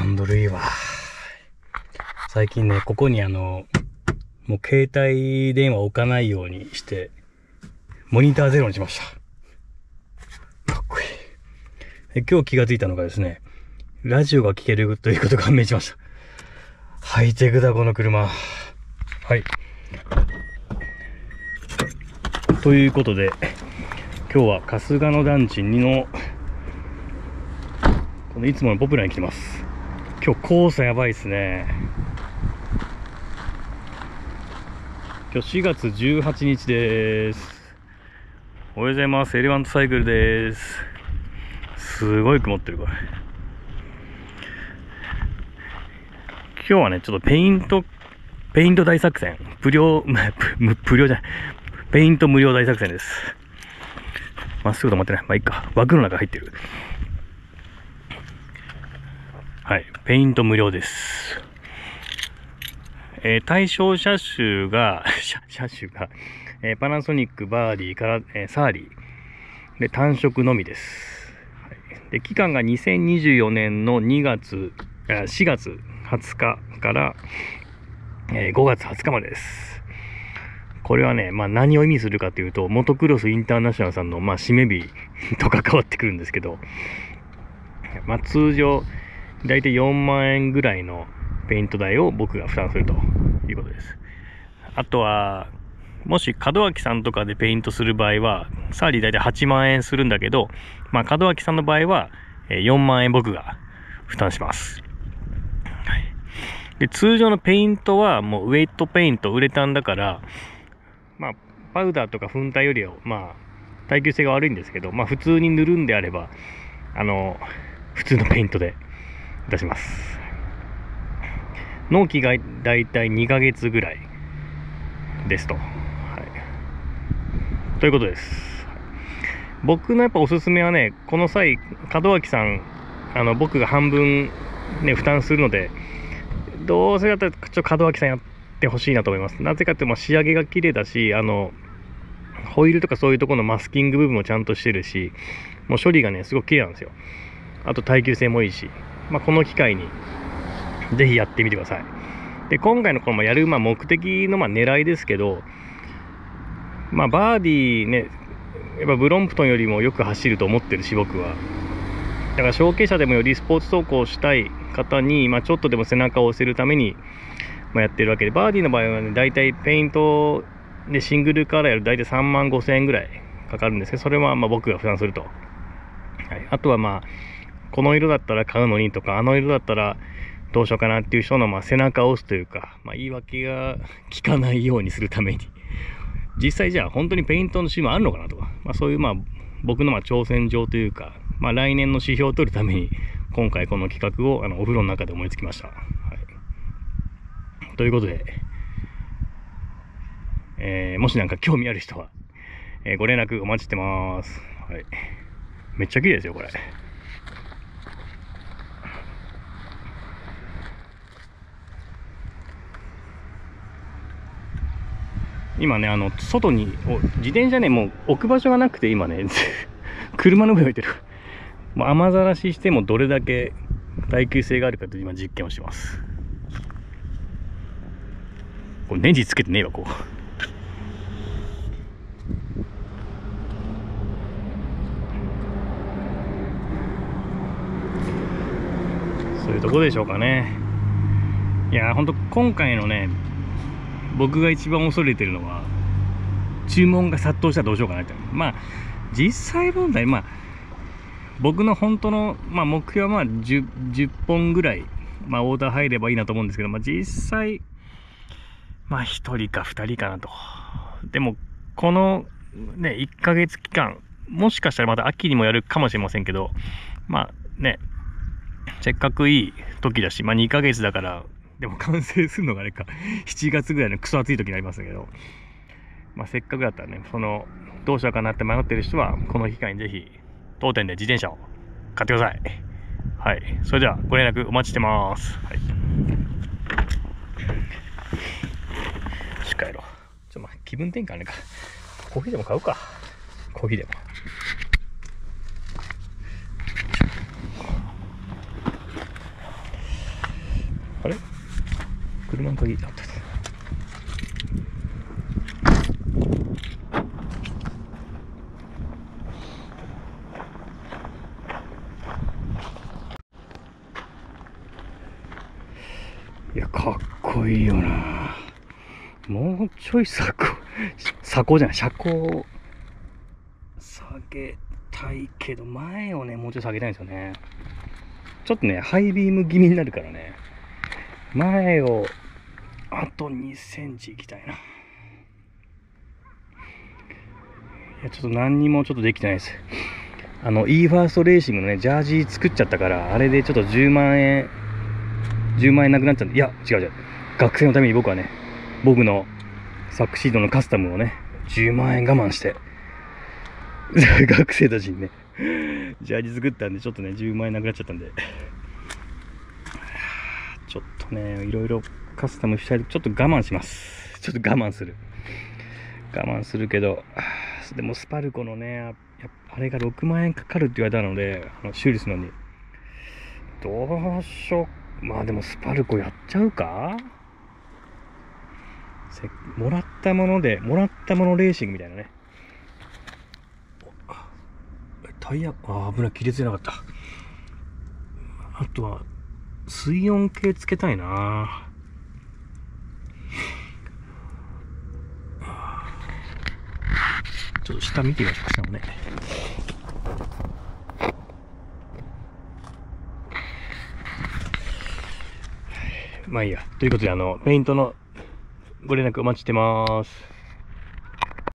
ンドルいいわ。最近ね、ここにもう携帯電話置かないようにして、モニターゼロにしました。かっこいい。今日気がついたのがですね、ラジオが聴けるということが判明しました。ハイテクだ、この車。はい。ということで、今日は春日野団地2の、このいつものポプラに来てます。今日黄砂やばいですね。今日4月18日です。おはようございます。エレファントサイクルです。すごい曇ってる、これ。今日はね、ちょっとペイント大作戦。無料じゃない。ペイント無料大作戦です。まっすぐ止まってない。まあいいか。枠の中入ってる。はい。ペイント無料です。対象車種が、パナソニック、バーディーから、サーリー。で、単色のみです。はい、で、期間が2024年の4月20日から、5月20日までです。これはね、まあ何を意味するかというと、モトクロスインターナショナルさんの、まあ、締め日と関わってくるんですけど、まあ通常、だいたい4万円ぐらいのペイント代を僕が負担するということです。あとは、もし門脇さんとかでペイントする場合は、サーリーだいたい8万円するんだけど、まあ門脇さんの場合は4万円僕が負担します。はい、で、通常のペイントはもうウェイトペイント、ウレタンだから、まあパウダーとか粉体よりはまあ耐久性が悪いんですけど、まあ普通に塗るんであれば、普通のペイントで出します。納期がだいたい2ヶ月ぐらいですと。はい。ということです。僕のやっぱおすすめはね、この際、門脇さん、僕が半分ね、負担するので、どうせだったら門脇さんやってほしいなと思います。なぜかって仕上げが綺麗だし、ホイールとかそういうところのマスキング部分もちゃんとしてるし、もう処理がね、すごく綺麗なんですよ。あと耐久性もいいし、まあ、この機会に、ぜひやってみてください。で、今回のこのやる目的の狙いですけど、まあバーディーね、やっぱブロンプトンよりもよく走ると思ってるし、僕は。だから小径車でもよりスポーツ走行したい方に、まあちょっとでも背中を押せるために、やってるわけで、バーディーの場合はね、だいたいペイントでシングルカラーやるとだいたい3万5千円ぐらいかかるんですけど、それはまあ僕が負担すると。はい、あとはまあ、この色だったら買うのにとか、あの色だったら、どうしようかなっていう人の背中を押すというか、言い訳が効かないようにするために、実際じゃあ本当にペイントの趣味あるのかなとか、そういう僕の挑戦状というか、来年の指標を取るために、今回この企画をお風呂の中で思いつきました。はい、ということで、もしなんか興味ある人は、ご連絡お待ちしてます。はい、めっちゃ綺麗ですよ、これ。今ね、外に、自転車ね、もう置く場所がなくて、今ね、車の上に置いてる。雨ざらししてもどれだけ耐久性があるかという今実験をしてます。これネジつけてねえわ、こう。そういうとこでしょうかね。いやー、ほんと今回のね、僕が一番恐れてるのは、注文が殺到したらどうしようかなって。実際問題、僕の本当の、目標は10本ぐらい、オーダー入ればいいなと思うんですけど、実際、1人か2人かなと。でも、このね、1ヶ月期間、もしかしたらまた秋にもやるかもしれませんけど、せっかくいい時だし、2ヶ月だから、でも完成するのがあれか、7月ぐらいのクソ暑い時になりますけど、せっかくだったらね、どうしようかなって迷ってる人は、この機会にぜひ、当店で自転車を買ってください。はい。それでは、ご連絡お待ちしてます。はい。しっかりやろう。気分転換あれか。コーヒーでも買うか。コーヒーでも。 あれ車の鍵あった。いや、かっこいいよな。もうちょい車高じゃない、車高下げたいけど、前をね、もうちょい下げたいんですよね。ちょっとね、ハイビーム気味になるからね。前を、あと2センチいきたいな。いや、ちょっと何にもちょっとできてないです。e ファーストレーシングのね、ジャージ作っちゃったから、あれでちょっと10万円なくなっちゃうんで、いや、違う。学生のために僕はね、僕の昨シードのカスタムをね、10万円我慢して、学生たちにね、ジャージ作ったんで、ちょっとね、10万円なくなっちゃったんで、ちょっとね、いろいろカスタムしたいと、ちょっと我慢します。ちょっと我慢するけど、でもスパルコのね、あれが6万円かかるって言われたので、修理するのに。どうしよう。まあでもスパルコやっちゃうか？もらったものレーシングみたいなね。タイヤ、危ない、切れつなかった。あとは、水温計つけたいな。ちょっと下見てみましょう、下もね。まあいいや。ということで、ペイントのご連絡お待ちしてます。